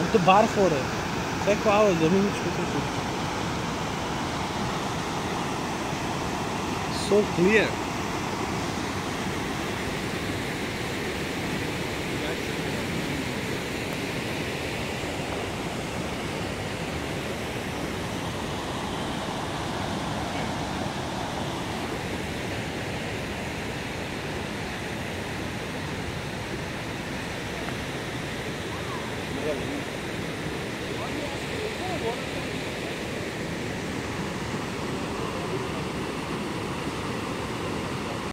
तो बाहर फोड़ है फेंक आओ जमीन छूते so clear Yeah.